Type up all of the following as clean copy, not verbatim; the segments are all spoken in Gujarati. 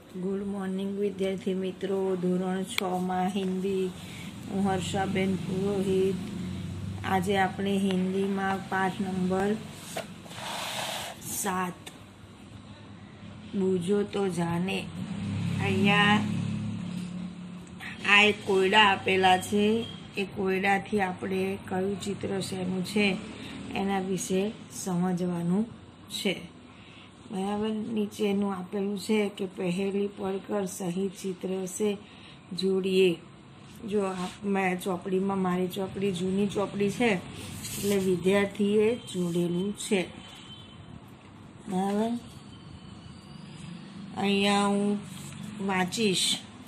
ગુડ મોર્નિંગ વિદ્યાર્થી મિત્રો. ધોરણ 6 માં હિન્દી. હું હર્ષાબેન પુરોહિત. આજે આપણે હિન્દીમાં પાઠ નંબર 7 બૂઝો તો જાને. અહીંયા આ એક કોયડા આપેલા છે. એ કોયડાથી આપણે કયું ચિત્ર શેનું છે એના વિશે સમજવાનું છે. बराबर. नीचेનું આપેલું છે કે પહેલી પढ़कर सही चित्र से जोड़िए. જો મેં ચોપડીમાં મારી ચોપડી જૂની ચોપડી છે એટલે વિદ્યાર્થીએ જોડેલું છે. બરાબર. અહીંયા હું વાંચીશ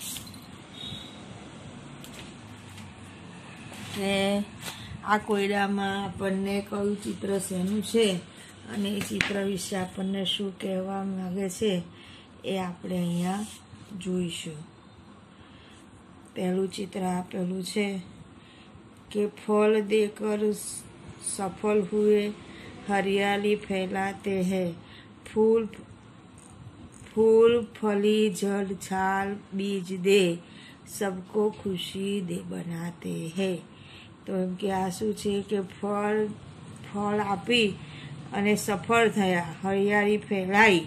કે આ કોયડામાં આપણને કયું ચિત્ર શેનું છે અને એ ચિત્ર વિશે આપણને શું કહેવા માંગે છે એ આપણે અહીંયા જોઈશું. પહેલું ચિત્ર આપેલું છે કે ફળ દેकर सफल हुए हरियाली फैलाते हैं, फूल फूल फली जड़ छाल बीज दे सबको खुशी दे बनाते हैं. તો એમ કે આ શું છે કે ફળ આપી અને સફળ થયા, હરિયાળી ફેલાઈ,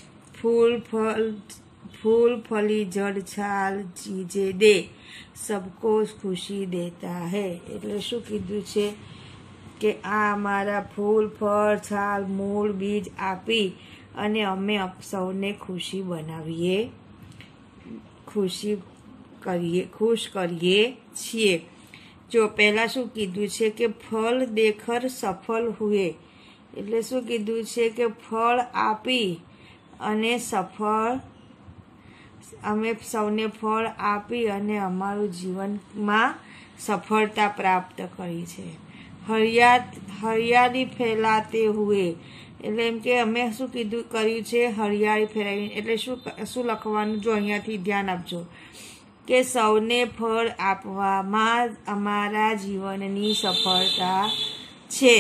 फूल फली जड़ छाल चीजे दे सबको खुशी देता है. એટલે શું કીધું છે કે આ અમારા ફૂલ ફળ છાલ મૂળ બીજ આપી અને અમે સૌને ખુશી બનાવીએ, ખુશ કરીએ છીએ. જો પહેલા શું કીધું છે કે ફળ દેખર સફળ હુએ. એટલે શું કીધું છે કે ફળ આપી અને અમે સૌને ફળ આપી અને અમારું જીવનમાં સફળતા પ્રાપ્ત કરી છે. હરિયાળી ફેલાતે હુએ. એટલે એમ કે અમે શું કર્યું છે, હરિયાળી ફેલાવી. એટલે શું લખવાનું, જો અહીંયાથી ધ્યાન આપજો કે સૌને ફળ આપવામાં અમારા જીવનની સફળતા છે.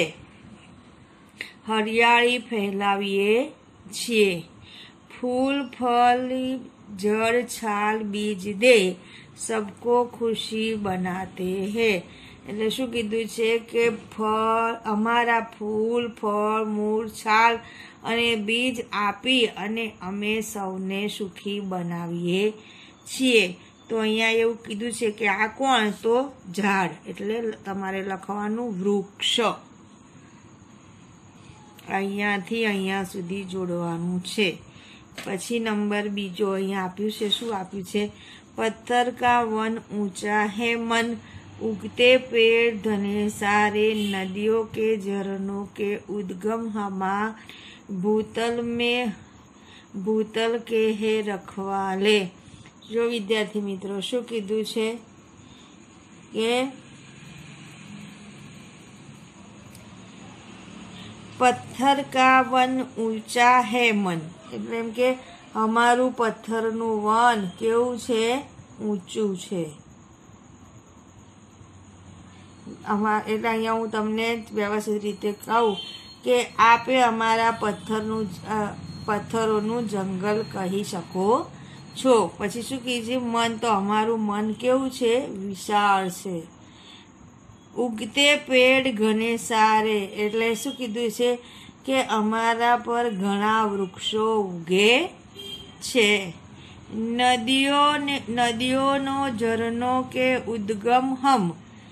હરિયાળી ફેલાવીએ છીએ. ફૂલ ફલ જड़ छाल बीज दे सबको खुशी बनाते हैं. એટલે શું કીધું છે કે અમારા ફૂલ ફળ મૂળ છાલ અને બીજ આપી અને અમે સૌને સુખી બનાવીએ છીએ. તો અહીંયા એવું કીધું છે કે આ કોણ, તો ઝાડ. એટલે તમારે લખવાનું વૃક્ષ. અહીંયાથી અહીંયા સુધી જોડવાનું છે. પછી નંબર બીજો અહીંયા આપ્યું છે. શું આપ્યું છે? पत्थर का वन ऊंचा है मन, उगते पेड़ घने सारे, नदियों के झरनों के उद्गम हमा, भूतल के है रखवाले. જો વિદ્યાર્થી મિત્રો શું કીધું છે કે પથ્થર કા વન ઊંચા હે મન. એટલે એમ કે અમારું પથ્થરનું વન કેવું છે, ઊંચું છે. એટલે અહીંયા હું તમને વ્યવસ્થિત રીતે કહું કે આપે અમારા પથ્થરોનું જંગલ કહી શકો છો. પછી શું કીધું, મન, તો અમારું મન કેવું છે, વિશાળ છે. ઉગતે પેડ ઘને સારે. એટલે શું કીધું છે કે અમારા પર ઘણા વૃક્ષો ઉગે છે. નદીઓનો ઝરનો કે ઉદ્ગમ હમ.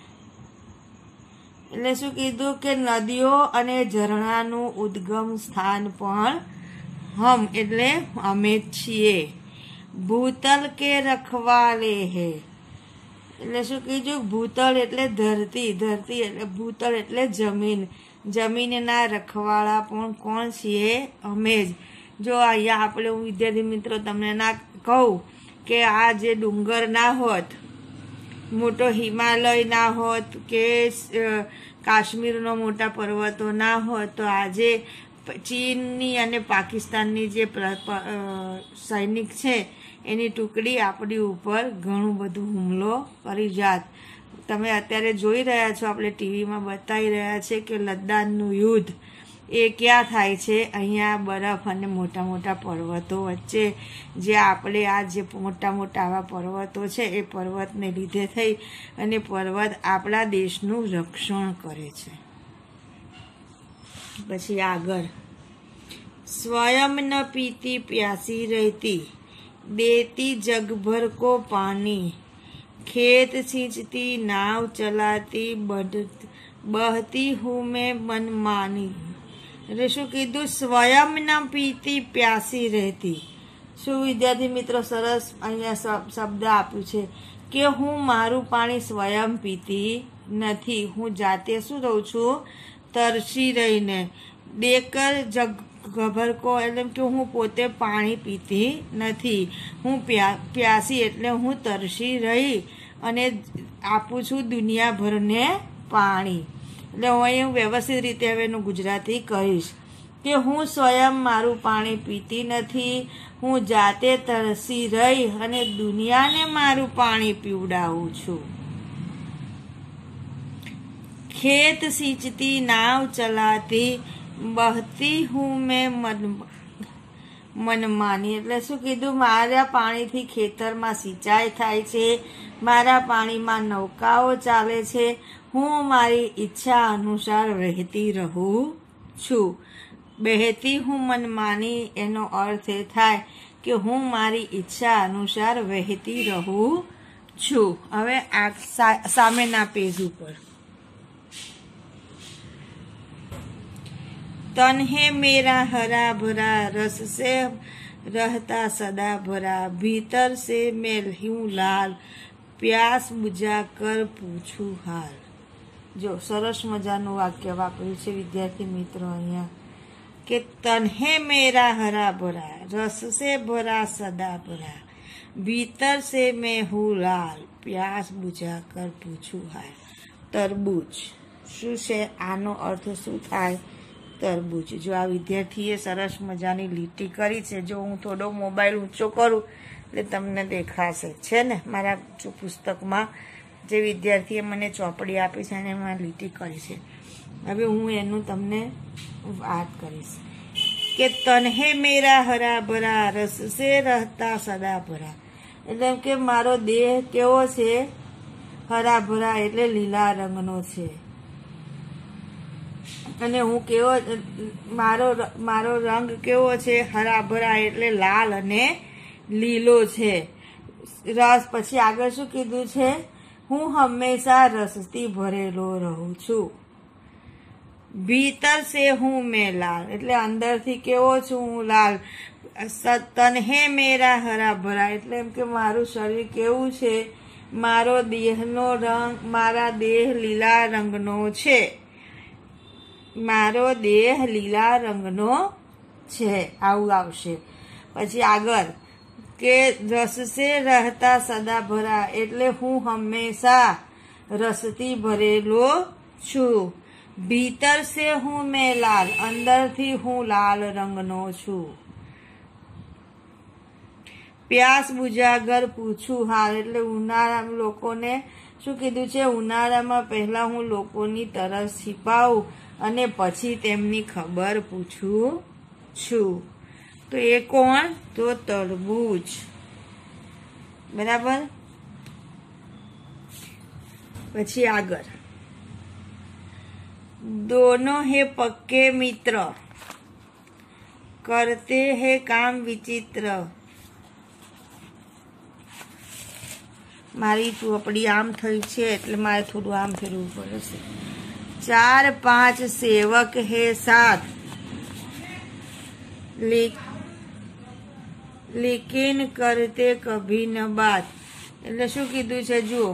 એટલે શું કીધું કે નદીઓ અને ઝરણાનું ઉદ્ગમ સ્થાન પણ હમ એટલે અમે છીએ. ભૂતલ કે રખવાલે હે. એટલે શું કીધું, ભૂતલ એટલે ધરતી, ધરતી એટલે ભૂતલ એટલે જમીન, જમીનના રખવાળા પણ કોણ છીએ, અમે જ. જો અહીંયા આપણે હું વિદ્યાર્થી મિત્રો તમને ના કહું કે આ જે ડુંગર ના હોત, મોટો હિમાલય ના હોત કે કાશ્મીરનો મોટા પર્વતો ના હોત, તો આજે ચીનની અને પાકિસ્તાનની જે સૈનિક છે એની ટુકડી આપણી ઉપર ઘણું બધું હુમલો કરી જાત. તમે અત્યારે જોઈ રહ્યા છો, આપણે ટીવીમાં બતાવી રહ્યા છે કે લદ્દાખનું યુદ્ધ એ ક્યાં થાય છે? અહીંયા બરફ અને મોટા મોટા પર્વતો વચ્ચે, જે આપણે આ જે મોટા મોટા આવા પર્વતો છે એ પર્વતને લીધે થઈ અને પર્વત આપણા દેશનું રક્ષણ કરે છે. પછી આગળ, स्वयं न पीती प्यासी रहती, देती जग भर को पानी, खेत सींचती नाव चलाती, बहती हूँ मैं मनमानी. એટલે શું કીધું? સ્વયં ન પીતી પ્યાસી રહેતી. શું વિદ્યાર્થી મિત્રો સરસ અહીંયા શબ્દ આપ્યું છે કે હું મારું પાણી સ્વયં પીતી નથી, હું જાતે શું રહું છું? તરસી રહીને. દેકર જગ ગભર કો એટલે કે હું પોતે પાણી પીતી નથી, હું પ્યાસી એટલે હું તરસી રહી અને આપું છું દુનિયાભરને પાણી. એટલે હું અહીં વ્યવસ્થિત રીતે હવે એનું ગુજરાતી કહીશ કે હું સ્વયં મારું પાણી પીતી નથી, હું જાતે તરસી રહી અને દુનિયાને મારું પાણી પીવડાવું છું. ખેત સિંચતી નાવ ચલાતી, બહતી હું મેં મનમાની. એટલે શું કીધું? મારા પાણીથી ખેતરમાં સિંચાઈ થાય છે, મારા પાણીમાં નૌકાઓ ચાલે છે, હું મારી ઈચ્છા અનુસાર વહેતી રહું છું. બહેતી હું મનમાની એનો અર્થ એ થાય કે હું મારી ઈચ્છા અનુસાર વહેતી રહું છું. હવે આ સામેના પેજ ઉપર, तन है मेरा हरा भरा, रस से रहता सदा भरा, भीतर से मैं हूँ लाल, प्यास बुझा कर पूछूं हाल. જો સરસ મજાનું વાક્ય વાપર્યું છે વિદ્યાર્થી મિત્રો અહીંયા કે તન હે મેરા હરા ભરા, રસ સે ભરા સદા ભરા, ભીતર સે मैं हूँ लाल, प्यास बुझा कर पूछूं हाल. તરબૂચ શું છે? આનો અર્થ શું થાય? તરબૂચ. જો આ વિદ્યાર્થીએ સરસ મજાની લીટી કરી છે, જો હું થોડો મોબાઈલ ઊંચો કરું એટલે તમને દેખાશે, છે ને? મારા જો પુસ્તકમાં જે વિદ્યાર્થીએ મને ચોપડી આપી છે અને એમાં લીટી કરી છે. હવે હું એનું તમને વાત કરીશ કે તન્હે મેરા હરા ભરા, રસ સે રહતા સદા ભરા. એટલે કે મારો દેહ કેવો છે? હરા ભરા એટલે લીલા રંગનો છે. અને હું કેવો, મારો રંગ કેવો છે? હરાભરા એટલે લાલ અને લીલો છે. રસ પછી આગળ શું કીધું છે? હું હંમેશા રસથી ભરેલો રહું છું. ભીતર સે હું મેં લાલ એટલે અંદરથી કેવો છું? હું લાલ. તન્હે મેરા હરાભરા એટલે એમ કે મારું શરીર કેવું છે? મારો દેહનો રંગ, મારા દેહ લીલા રંગનો છે. મારો દેહ લીલા રંગનો છે. આવું આવશે. પછી આગળ કે રસ સે રહેતા સદા ભરા એટલે હું હંમેશા રસથી ભરેલો છું. ભીતર સે હું મેં લાલ અંદરથી હું લાલ રંગનો છું. પ્યાસ બુજાગર પૂછું હાલ એટલે ઉનાળામાં લોકોને શું કીધું છે? ઉનાળામાં પહેલા હું લોકોની તરસ છીપાવું અને પછી તેમની ખબર પૂછું છું. તો એ કોણ? તો તરબૂચ. બરાબર. પછી આગળ, दोनों है पक्के मित्र, करते हैं काम विचित्र. મારી ચોપડી આમ થઈ છે એટલે મારે થોડું આમ ફેરવું પડશે. 4-5 सेवक है साथ, लेकिन करते कभी न बात. એટલે શું કીધું છે? જુઓ,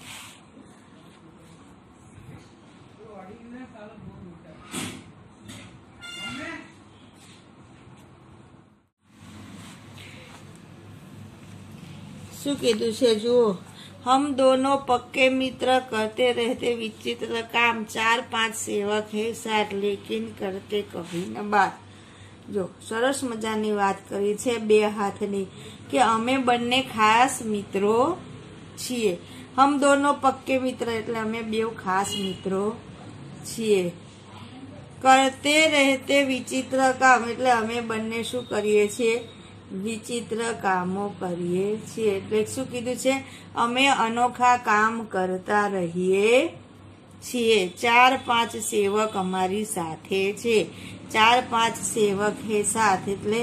શું કીધું છે? જુઓ, हम दोनों पक्के मित्र, करते रहते विचित्र काम, 4-5 सेवक है साथ, लेकिन करते कभी न बात. જો સરસ મજાની વાત કરી છે બે હાથની કે અમે બંને ખાસ મિત્રો છીએ. હમ દોનો પક્કે મિત્ર એટલે અમે બે ખાસ મિત્રો છીએ. કરતે રહેતે વિચિત્ર કામ એટલે અમે બંને શું કરીએ છીએ? વિચિત્ર કામો કરીએ છીએ. એટલે શું કીધું છે? અમે અનોખા કામ કરતા રહીએ છીએ. 4-5 સેવક અમારી સાથે છે. 4-5 સેવક હે સાથ એટલે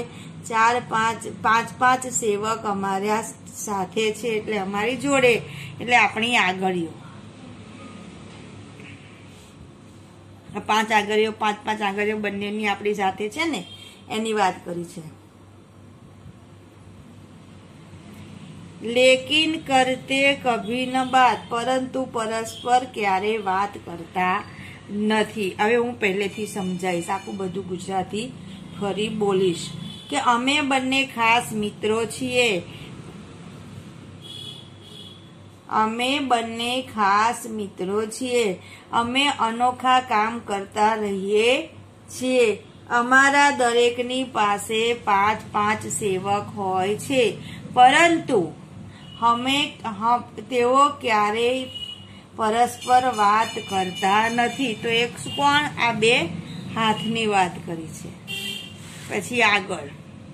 4-5 સેવક અમારા સાથે છે એટલે અમારી જોડે એટલે આપણી આગળીઓ. 5 આગળીઓ 5 આગળીઓ બંનેની આપણી સાથે છે ને એની વાત કરી છે. લેકિન કરતે કભી ન બાત પરંતુ પરસ્પર ક્યારે વાત કરતા નથી. હવે હું પહેલેથી સમજાવીશ, આખું બધું ગુજરાતી ફરી બોલીશ કે અમે બંને ખાસ મિત્રો છીએ. અમે બંને ખાસ મિત્રો છીએ. અમે અનોખા કામ કરતા રહીએ છીએ. અમારા દરેકની પાસે 5-5 સેવક હોય છે પરંતુ તેઓ ક્યારેય પરસ્પર વાત કરતા નથી. તો એક કોણ? આ 2 હાથની વાત કરી છે. પછી આગળ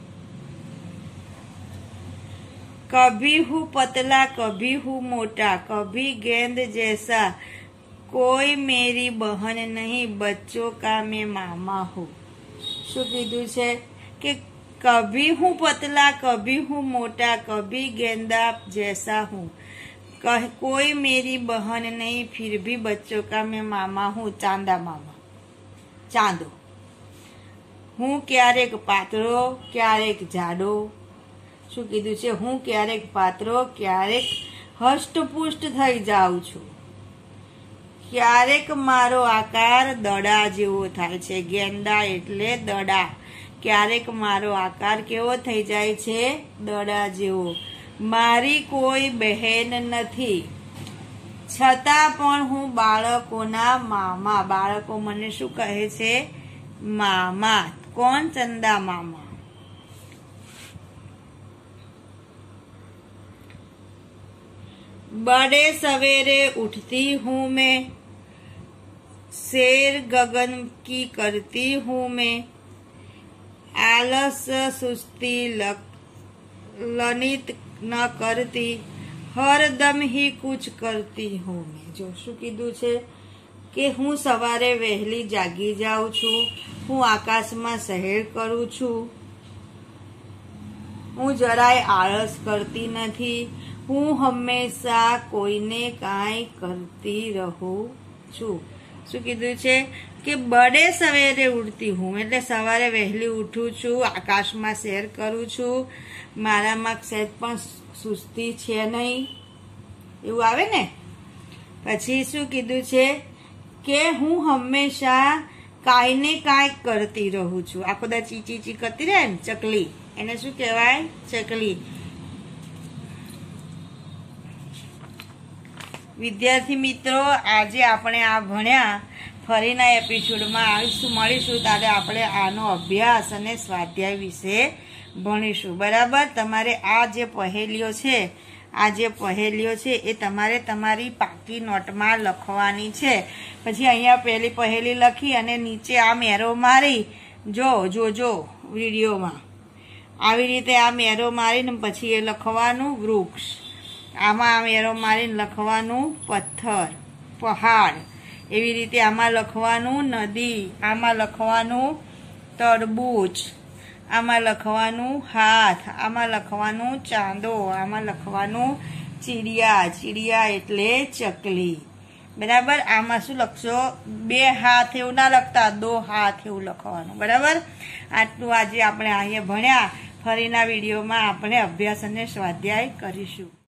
कभी हूँ पतला कभी हूँ मोटा कभी गेंद जैसा कोई मेरी बहन नहीं बच्चों का मैं मामा हूँ. શું કીધું છે કે कभी हूँ पतला कभी हूँ मोटा कभी गेंदा जैसा हूँ कोई मेरी बहन नहीं फिर भी बच्चों का मैं मामा हूँ. चांदा मामा ચાંદો. હું ક્યારેક પાતળો ક્યારેક જાડો. શું કીધું છે? હું ક્યારેક પાતળો ક્યારેક હષ્ટપુષ્ટ થઈ જાઉં છું. ક્યારેક મારો આકાર દડા જેવો થાય છે. ગેંડા એટલે દડા. ક્યારેક મારો આકાર કેવો થઈ જાય છે? દડા જેવો. મારી કોઈ બહેન નથી છતાં પણ હું બાળકોના મામા. બાળકો મને શું કહે છે? મામા. કોણ? ચંદા મામા. बड़े सवेरे उठती हूँ मैं शेर गगन की करती हूँ मैं आलस सुस्ती लनित न करती हरदम ही कुछ करती हूँ मैं. जो શું કીધું છે કે હું સવારે વહેલી જાગી જાઉં છું. હું આકાશમાં સહેર કરું છું. હું જરાય આળસ કરતી નથી. હું હંમેશા કોઈને કાંઈ કરતી રહું છું. શું કીધું છે કે બડે સવેરે ઉઠતી હું એટલે સવારે વહેલી ઉઠું છું. આકાશમાં સૈર કરું છું. મારામાં સહેજ પણ સુસ્તી છે નહીં એવું આવે ને. પછી શું કીધું છે કે હું હંમેશા કાંઈ ને કાંઈક કરતી રહું છું. આખો દા ચી ચી ચી કરતી રહે ને ચકલી, એને શું કહેવાય? ચકલી. વિદ્યાર્થી મિત્રો, આજે આપણે આ ભણ્યા. ફરીના એપિસોડમાં મળીશું ત્યારે આપણે આનો અભ્યાસ અને સ્વાધ્યાય વિશે ભણીશું. બરાબર? તમારે આ જે પહેલીઓ છે એ તમારે તમારી પાકી નોટમાં લખવાની છે. પછી અહીંયા પહેલી પહેલી લખી અને નીચે આ મેરો મારી જોજો વિડીયોમાં. આવી રીતે આ મેરો મારીને પછી એ લખવાનું વૃક્ષ. આમાં મેરો મારીને લખવાનું પથ્થર, પહાડ. એવી રીતે આમાં લખવાનું નદી, આમાં લખવાનું તરબૂચ, આમાં લખવાનું હાથ, આમાં લખવાનું ચાંદો, આમાં લખવાનું ચીડિયા. ચીડિયા એટલે ચકલી. બરાબર? આમાં શું લખશો? 2 હાથ એવું ના લખતા, 2 હાથ એવું લખવાનું. બરાબર? આટલું આજે આપણે અહીંયા ભણ્યા. ફરીના વિડીયોમાં આપણે અભ્યાસ અને સ્વાધ્યાય કરીશું.